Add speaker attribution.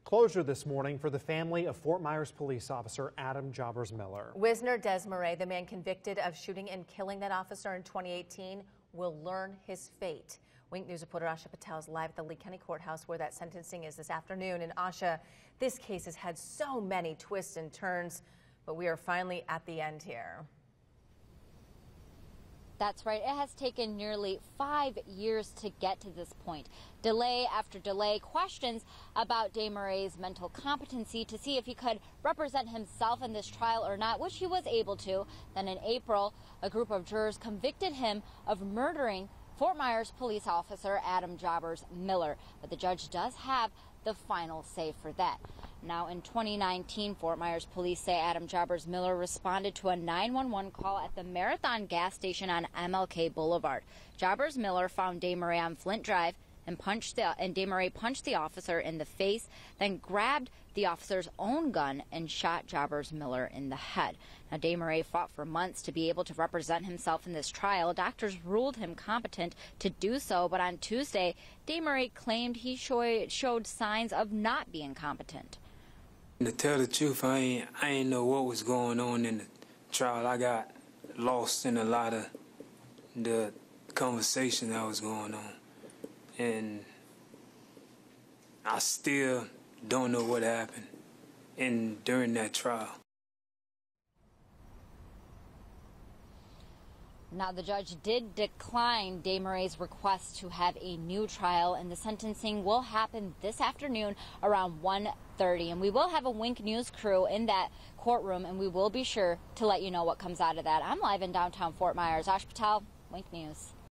Speaker 1: Closure this morning for the family of Fort Myers police officer Adam Jobbers Miller.
Speaker 2: Wisner Desmaret, the man convicted of shooting and killing that officer in 2018, will learn his fate. Wink News reporter Asha Patel is live at the Lee County Courthouse where that sentencing is this afternoon. And Asha, this case has had so many twists and turns, but we are finally at the end here.
Speaker 3: That's right. It has taken nearly 5 years to get to this point. Delay after delay, questions about Desmaret's mental competency to see if he could represent himself in this trial or not, which he was able to. Then in April, a group of jurors convicted him of murdering Fort Myers police officer Adam Jobbers Miller. But the judge does have the final say for that. Now in 2019, Fort Myers police say Adam Jobbers Miller responded to a 911 call at the Marathon gas station on MLK Boulevard. Jobbers Miller found Desmaret on Flint Drive and Desmaret punched the officer in the face, then grabbed the officer's own gun and shot Jobbers Miller in the head. Now, Desmaret fought for months to be able to represent himself in this trial. Doctors ruled him competent to do so, but on Tuesday, Desmaret claimed he showed signs of not being competent.
Speaker 4: To tell the truth, I ain't know what was going on in the trial. I got lost in a lot of the conversation that was going on. And I still don't know what happened during that trial.
Speaker 3: Now, the judge did decline Desmaret's request to have a new trial, and the sentencing will happen this afternoon around 1:30. And we will have a Wink News crew in that courtroom, and we will be sure to let you know what comes out of that. I'm live in downtown Fort Myers. Asha Patel, Wink News.